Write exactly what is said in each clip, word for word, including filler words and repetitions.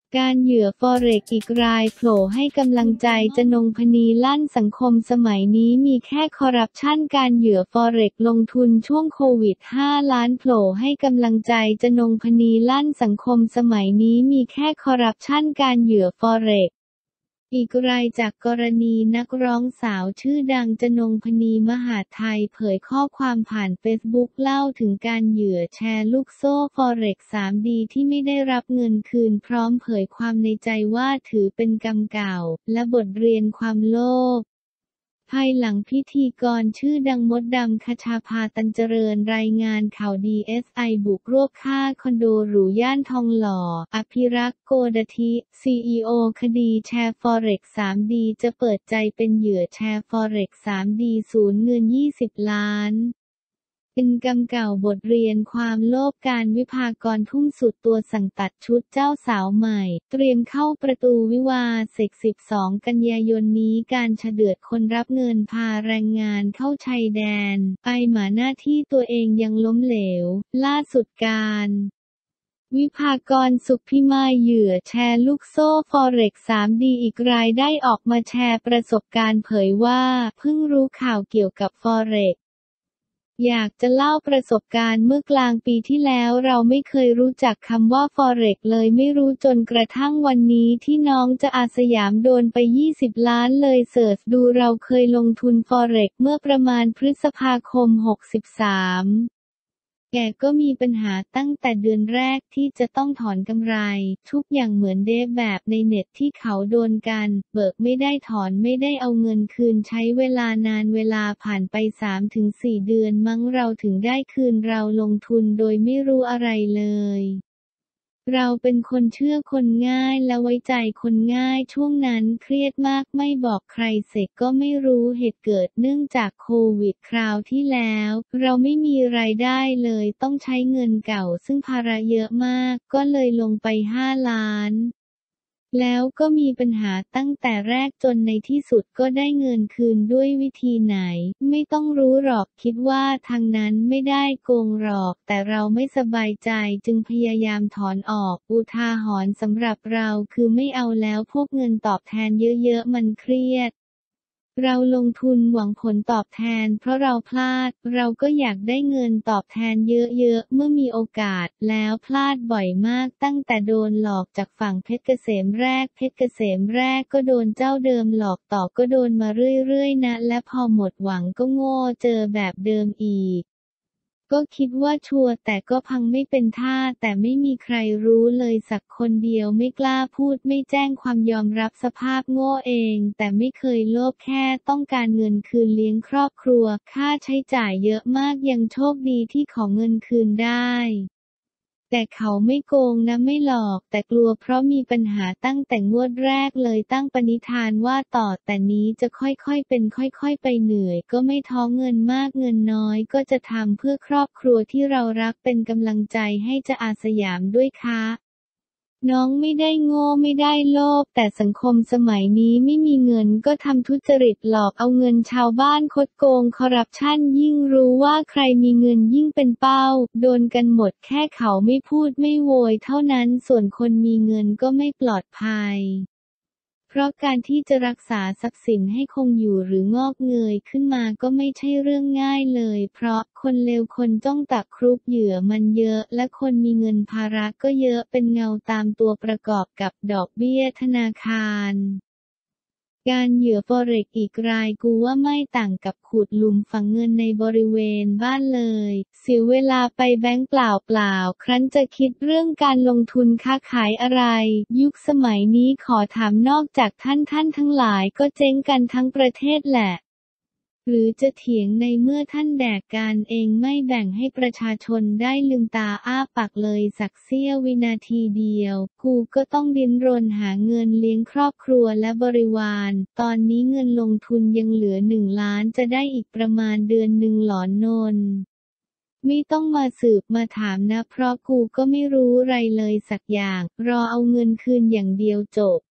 การเหยื่อฟอเร็กซ์อีกรายโผล่ให้กำลังใจจนง พนีลั่นสังคมสมัยนี้มีแค่คอร์รัปชันการเหยื่อฟอเร็กซ์ลงทุนช่วงโควิด ห้า ล้านโผล่ให้กำลังใจจนง พนีลั่นสังคมสมัยนี้มีแค่คอร์รัปชันการเหยื่อฟอเร็กซ์อีกรายจากกรณีนักร้องสาวชื่อดังจนง พนีมหาดไทยเผยข้อความผ่านเฟซบุ๊กเล่าถึงการเหยื่อแชร์ลูกโซ่ฟอเร็กซ์ ทรี ดี ที่ไม่ได้รับเงินคืนพร้อมเผยความในใจว่าถือเป็นกรรมเก่าและบทเรียนความโลภภายหลังพิธีกรชื่อดังมดดำคชาภาตันเจริญรายงานข่าว ดี เอส ไอ บุกรวบฆ่าคอนโดหรูย่านทองหล่ออภิรักษ์โกดทิ ซี อี โอ คดีแชร์ฟอเร็กซ์ ทรี ดี จะเปิดใจเป็นเหยื่อแชร์ฟอเร็กซ์ ทรี ดี สูญเงิน ยี่สิบ ล้านเป็นกรรมเก่าบทเรียนความโลภการวิภากรทุ่มสุดตัวสั่งตัดชุดเจ้าสาวใหม่เตรียมเข้าประตูวิวาห์เซ็ก สิบสอง กันยายนนี้การเฉือดคนรับเงินพาแรงงานเข้าชายแดนไปหมาหน้าที่ตัวเองยังล้มเหลวล่าสุดการวิภากรสุขพิมายเหยื่อแชร์ลูกโซ่ฟอเร็กซ์ ทรี ดี อีกรายได้ออกมาแชร์ประสบการณ์เผยว่าเพิ่งรู้ข่าวเกี่ยวกับฟอเร็กซ์อยากจะเล่าประสบการณ์เมื่อกลางปีที่แล้วเราไม่เคยรู้จักคำว่าฟอเร็กซ์เลยไม่รู้จนกระทั่งวันนี้ที่น้องจะอาสยามโดนไปยี่สิบล้านเลยเสิร์ชดูเราเคยลงทุนฟอเร็กซ์เมื่อประมาณพฤษภาคมหกสิบสามแกก็มีปัญหาตั้งแต่เดือนแรกที่จะต้องถอนกำไรทุกอย่างเหมือนเดฟแบบในเน็ตที่เขาโดนกันเบิกไม่ได้ถอนไม่ได้เอาเงินคืนใช้เวลานานเวลาผ่านไป สามถึงสี่ เดือนมั้งเราถึงได้คืนเราลงทุนโดยไม่รู้อะไรเลยเราเป็นคนเชื่อคนง่ายและไว้ใจคนง่ายช่วงนั้นเครียดมากไม่บอกใครเสร็จก็ไม่รู้เหตุเกิดเนื่องจากโควิดคราวที่แล้วเราไม่มีรายได้เลยต้องใช้เงินเก่าซึ่งภาระเยอะมากก็เลยลงไปห้าล้านแล้วก็มีปัญหาตั้งแต่แรกจนในที่สุดก็ได้เงินคืนด้วยวิธีไหนไม่ต้องรู้หรอกคิดว่าทางนั้นไม่ได้โกงหรอกแต่เราไม่สบายใจจึงพยายามถอนออกอุทาหรณ์สำหรับเราคือไม่เอาแล้วพวกเงินตอบแทนเยอะๆมันเครียดเราลงทุนหวังผลตอบแทนเพราะเราพลาดเราก็อยากได้เงินตอบแทนเยอะๆเมื่อมีโอกาสแล้วพลาดบ่อยมากตั้งแต่โดนหลอกจากฝั่งเพชรเกษมแรกเพชรเกษมแรกก็โดนเจ้าเดิมหลอกต่อก็โดนมาเรื่อยๆนะและพอหมดหวังก็โง่เจอแบบเดิมอีกก็คิดว่าชัวร์แต่ก็พังไม่เป็นท่าแต่ไม่มีใครรู้เลยสักคนเดียวไม่กล้าพูดไม่แจ้งความยอมรับสภาพโง่เองแต่ไม่เคยโลภแค่ต้องการเงินคืนเลี้ยงครอบครัวค่าใช้จ่ายเยอะมากยังโชคดีที่ขอเงินคืนได้แต่เขาไม่โกงนะไม่หลอกแต่กลัวเพราะมีปัญหาตั้งแต่งวดแรกเลยตั้งปณิธานว่าต่อแต่นี้จะค่อยๆเป็นค่อยๆไปเหนื่อยก็ไม่ท้อเงินมากเงินน้อยก็จะทำเพื่อครอบครัวที่เรารักเป็นกำลังใจให้จะอาสยามด้วยค่ะน้องไม่ได้โง่ไม่ได้โลภแต่สังคมสมัยนี้ไม่มีเงินก็ทำทุจริตหลอกเอาเงินชาวบ้านคดโกงคอร์รัปชันยิ่งรู้ว่าใครมีเงินยิ่งเป็นเป้าโดนกันหมดแค่เขาไม่พูดไม่โวยเท่านั้นส่วนคนมีเงินก็ไม่ปลอดภัยเพราะการที่จะรักษาทรัพย์สินให้คงอยู่หรืองอกเงยขึ้นมาก็ไม่ใช่เรื่องง่ายเลยเพราะคนเลวคนจ้องตักครุบเหยื่อมันเยอะและคนมีเงินภาระก็เยอะเป็นเงาตามตัวประกอบกับดอกเบี้ยธนาคารการเหยื่อฟอเร็กซ์อีกรายกูว่าไม่ต่างกับขุดหลุมฝังเงินในบริเวณบ้านเลยเสียเวลาไปแบงก์เปล่าๆครั้นจะคิดเรื่องการลงทุนค้าขายอะไรยุคสมัยนี้ขอถามนอกจากท่านท่านทั้งหลายก็เจ๊งกันทั้งประเทศแหละหรือจะเถียงในเมื่อท่านแดกการเองไม่แบ่งให้ประชาชนได้ลืมตาอ้าปากเลยสักเสี้ยววินาทีเดียวกูก็ต้องดิ้นรนหาเงินเลี้ยงครอบครัวและบริวารตอนนี้เงินลงทุนยังเหลือหนึ่งล้านจะได้อีกประมาณเดือนหนึ่งหลอนนนไม่ต้องมาสืบมาถามนะเพราะกูก็ไม่รู้ไรเลยสักอย่างรอเอาเงินคืนอย่างเดียวจบ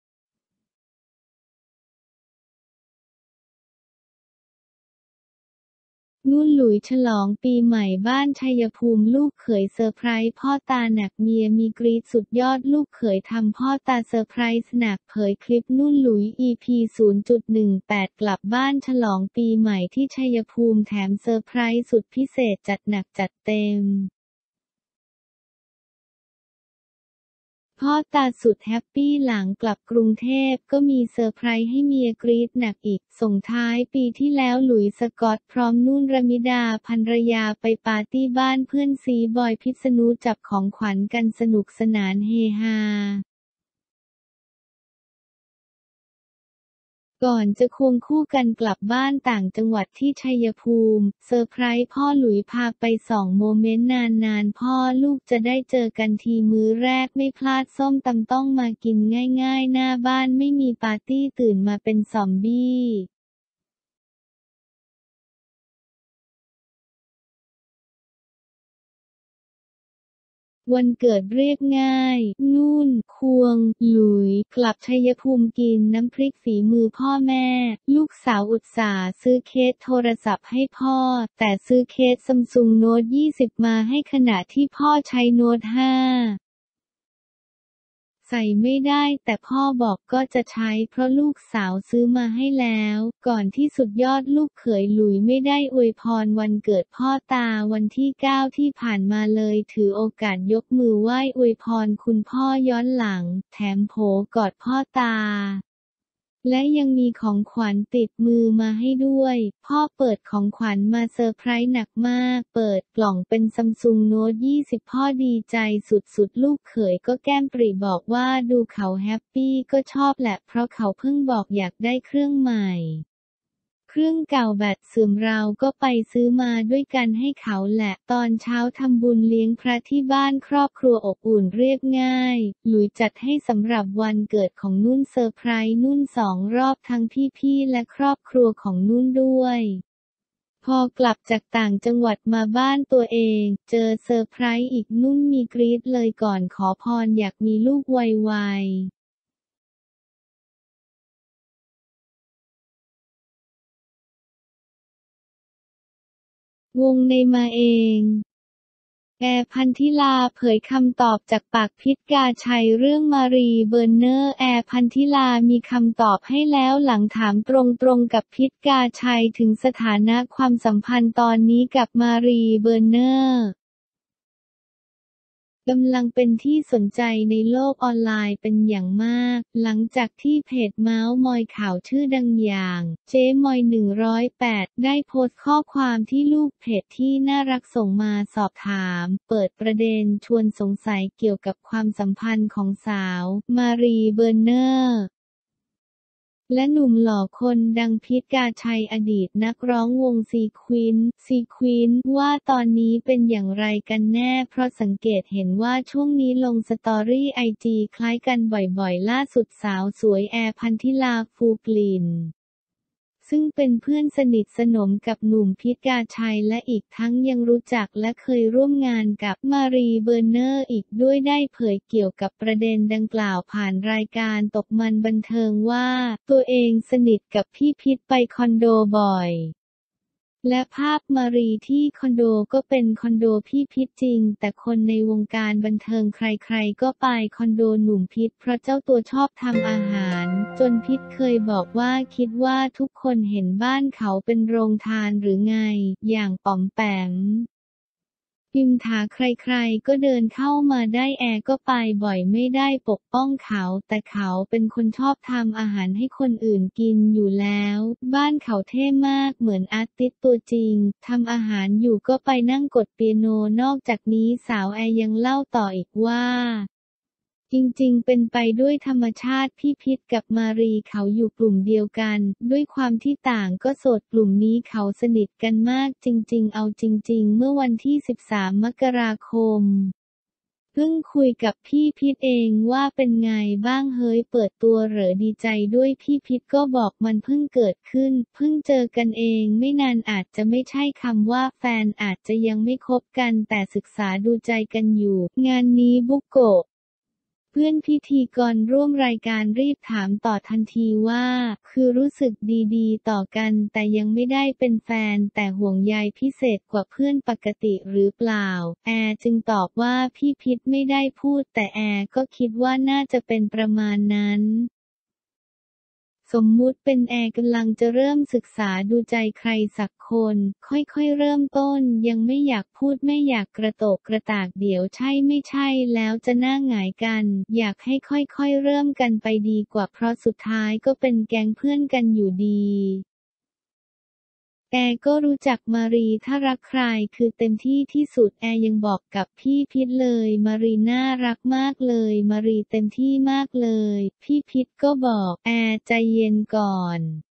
นุ่นหลุยฉลองปีใหม่บ้านชัยภูมิลูกเขยเซอร์ไพรส์พ่อตาหนักเมียมีกรี๊ดสุดยอดลูกเขยทำพ่อตาเซอร์ไพรส์หนักเผยคลิปนุ่นหลุย อี พี ศูนย์จุดหนึ่งแปด กลับบ้านฉลองปีใหม่ที่ชัยภูมิแถมเซอร์ไพรส์สุดพิเศษจัดหนักจัดเต็มพ่อตาสุดแฮปปี้หลังกลับกรุงเทพก็มีเซอร์ไพรส์ให้เมียกรี๊ดหนักอีกส่งท้ายปีที่แล้วหลุยส์สกอตพร้อมนุ่นรมิดาภรรยาไปปาร์ตี้บ้านเพื่อนซีบอยพิษณุจับของขวัญกันสนุกสนานเฮฮาก่อนจะควงคู่กันกลับบ้านต่างจังหวัดที่ชัยภูมิเซอร์ไพรส์พ่อหลุยพาไปส่องโมเมนต์นานๆพ่อลูกจะได้เจอกันทีมื้อแรกไม่พลาดส้มตำต้องมากินง่ายๆหน้าบ้านไม่มีปาร์ตี้ตื่นมาเป็นซอมบี้วันเกิดเรียบง่ายนุ่นควงหลุยกลับชัยภูมิกินน้ำพริกฝีมือพ่อแม่ลูกสาวอุตส่าห์ซื้อเคสโทรศัพท์ให้พ่อแต่ซื้อเคสซัมซุงโน้ตยี่สิบมาให้ขณะที่พ่อใช้โน้ตห้าใส่ไม่ได้แต่พ่อบอกก็จะใช้เพราะลูกสาวซื้อมาให้แล้วก่อนที่สุดยอดลูกเขยหลุยไม่ได้อวยพรวันเกิดพ่อตาวันที่เก้าที่ผ่านมาเลยถือโอกาสยกมือไหว้อวยพรคุณพ่อย้อนหลังแถมโผกอดพ่อตาและยังมีของขวัญติดมือมาให้ด้วยพ่อเปิดของขวัญมาเซอร์ไพรส์หนักมากเปิดกล่องเป็นซัมซุงโน้ตยี่สิบพ่อดีใจสุดๆลูกเขยก็แก้มปริบอกว่าดูเขาแฮปปี้ก็ชอบแหละเพราะเขาเพิ่งบอกอยากได้เครื่องใหม่เครื่องเก่าแบตเสื่อมเราก็ไปซื้อมาด้วยกันให้เขาแหละตอนเช้าทำบุญเลี้ยงพระที่บ้านครอบครัวอบอุ่นเรียบง่ายหลุยจัดให้สำหรับวันเกิดของนุ่นเซอร์ไพรส์นุ่นสองรอบทั้งพี่ๆและครอบครัวของนุ่นด้วยพอกลับจากต่างจังหวัดมาบ้านตัวเองเจอเซอร์ไพรส์อีกนุ่นมีกรี๊ดเลยก่อนขอพรอยากมีลูกไวๆวงในมาเองแอร์พันธิลาเผยคำตอบจากปากพิตรกาชัยเรื่องมารีเบอร์เนอร์แอร์พันธิลามีคำตอบให้แล้วหลังถามตรงๆกับพิตรกาชัยถึงสถานะความสัมพันธ์ตอนนี้กับมารีเบอร์เนอร์กำลังเป็นที่สนใจในโลกออนไลน์เป็นอย่างมากหลังจากที่เพจเมาส์มอยข่าวชื่อดังอย่างเจ๊มอยหนึ่งร้อยแปดได้โพสต์ข้อความที่ลูกเพจที่น่ารักส่งมาสอบถามเปิดประเด็นชวนสงสัยเกี่ยวกับความสัมพันธ์ของสาวมารีเบอร์เนอร์และหนุ่มหล่อคนดังพิตรกาชัยอดีตนักร้องวงซีควินซีควินว่าตอนนี้เป็นอย่างไรกันแน่เพราะสังเกตเห็นว่าช่วงนี้ลงสตอรี่ไอจีคล้ายกันบ่อยๆล่าสุดสาวสวยแอร์พันธิลาฟูกลิ่นซึ่งเป็นเพื่อนสนิทสนมกับหนุ่มพิตรกาชัยและอีกทั้งยังรู้จักและเคยร่วมงานกับมารีเบอร์เนอร์อีกด้วยได้เผยเกี่ยวกับประเด็นดังกล่าวผ่านรายการตกมันบันเทิงว่าตัวเองสนิทกับพี่พิตรไปคอนโดบ่อยและภาพมารีที่คอนโดก็เป็นคอนโดพี่พิตรจริงแต่คนในวงการบันเทิงใครๆก็ไปคอนโดหนุ่มพิตรเพราะเจ้าตัวชอบทำอาหารจนพิตรเคยบอกว่าคิดว่าทุกคนเห็นบ้านเขาเป็นโรงทานหรือไงอย่างป๋อมแปมพิมถาใครๆก็เดินเข้ามาได้แอร์ก็ไปบ่อยไม่ได้ปกป้องเขาแต่เขาเป็นคนชอบทำอาหารให้คนอื่นกินอยู่แล้วบ้านเขาเท่มากเหมือนอาร์ติสต์ตัวจริงทำอาหารอยู่ก็ไปนั่งกดเปียโนนอกจากนี้สาวแอร์ยังเล่าต่ออีกว่าจริงๆเป็นไปด้วยธรรมชาติพี่พิตรกับมารีเขาอยู่กลุ่มเดียวกันด้วยความที่ต่างก็โสดกลุ่มนี้เขาสนิทกันมากจริงๆเอาจริงๆเมื่อวันที่สิบสามมกราคมเพิ่งคุยกับพี่พิตรเองว่าเป็นไงบ้างเฮ้ยเปิดตัวเหรอดีใจด้วยพี่พิตรก็บอกมันเพิ่งเกิดขึ้นเพิ่งเจอกันเองไม่นานอาจจะไม่ใช่คำว่าแฟนอาจจะยังไม่คบกันแต่ศึกษาดูใจกันอยู่งานนี้บุโกะเพื่อนพิธีกรร่วมรายการรีบถามต่อทันทีว่าคือรู้สึกดีๆต่อกันแต่ยังไม่ได้เป็นแฟนแต่ห่วงใยพิเศษกว่าเพื่อนปกติหรือเปล่าแอร์จึงตอบว่าพี่พิษไม่ได้พูดแต่แอร์ก็คิดว่าน่าจะเป็นประมาณนั้นสมมุติเป็นแอร์กำลังจะเริ่มศึกษาดูใจใครสักคนค่อยๆเริ่มต้นยังไม่อยากพูดไม่อยากกระโตกกระตากเดี๋ยวใช่ไม่ใช่แล้วจะหน้าหงายกันอยากให้ค่อยๆเริ่มกันไปดีกว่าเพราะสุดท้ายก็เป็นแก๊งเพื่อนกันอยู่ดีแอร์ก็รู้จักมารีถ้ารักใครคือเต็มที่ที่สุดแอร์ยังบอกกับพี่พิษเลยมารีน่ารักมากเลยมารีเต็มที่มากเลยพี่พิษก็บอกแอร์ใจเย็นก่อน